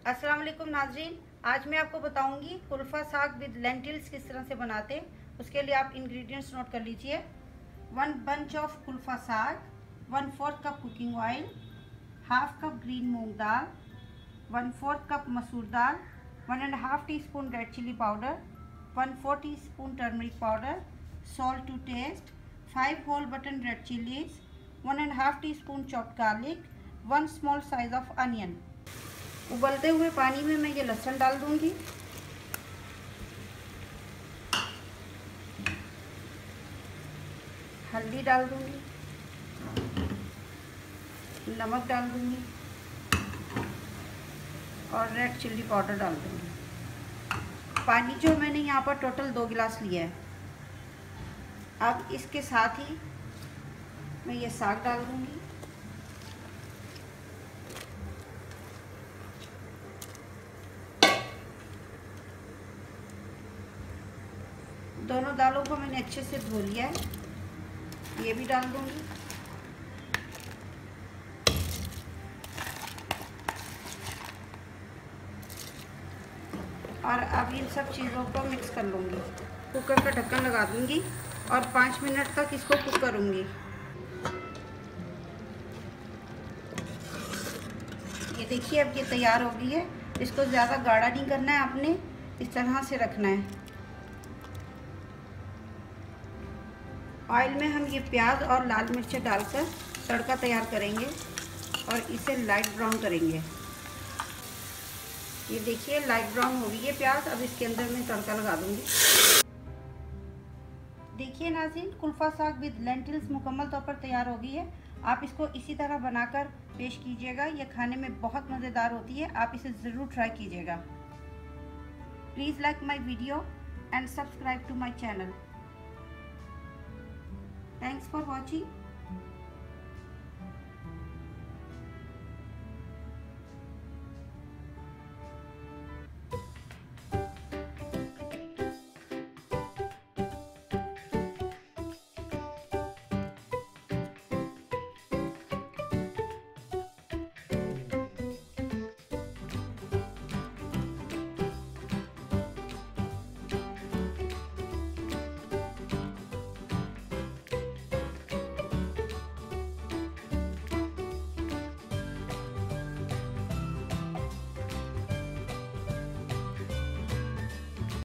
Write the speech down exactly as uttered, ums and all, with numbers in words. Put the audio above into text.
अस्सलाम वालेकुम नाजरीन, आज मैं आपको बताऊंगी कुल्फ़ा साग विद लेंटिल्स किस तरह से बनाते हैं। उसके लिए आप इंग्रेडिएंट्स नोट कर लीजिए। One bunch of kulfa saag, one fourth cup cooking oil, half cup green moong dal, one fourth cup masoor dal, one and half teaspoon red chilli powder, one four teaspoon turmeric powder, salt to taste, five whole button red chillies, one and half teaspoon chopped garlic, one small size of onion. उबलते हुए पानी में मैं ये लहसुन डाल दूंगी, हल्दी डाल दूंगी, नमक डाल दूंगी और रेड चिल्ली पाउडर डाल दूंगी। पानी जो मैंने यहाँ पर टोटल दो गिलास लिया है। अब इसके साथ ही मैं ये साग डाल दूंगी, दोनों दालों को मैंने अच्छे से धो लिया है, ये भी डाल दूंगी। और अब इन सब चीज़ों को मिक्स कर लूँगी। कुकर का ढक्कन लगा दूंगी और पाँच मिनट तक इसको कुक करूँगी। ये देखिए अब ये तैयार हो गई है। इसको ज़्यादा गाढ़ा नहीं करना है, आपने इस तरह से रखना है। ऑयल में हम ये प्याज और लाल मिर्चें डालकर तड़का तैयार करेंगे और इसे लाइट ब्राउन करेंगे। ये देखिए लाइट ब्राउन हो गई है प्याज। अब इसके अंदर मैं तड़का लगा दूंगी। देखिए नाज़रीन, कुल्फ़ा साग विद लेंटिल्स मुकम्मल तौर पर तैयार हो गई है। आप इसको इसी तरह बनाकर पेश कीजिएगा, यह खाने में बहुत मज़ेदार होती है। आप इसे ज़रूर ट्राई कीजिएगा। Please like my video and subscribe to my channel. Thanks for watching.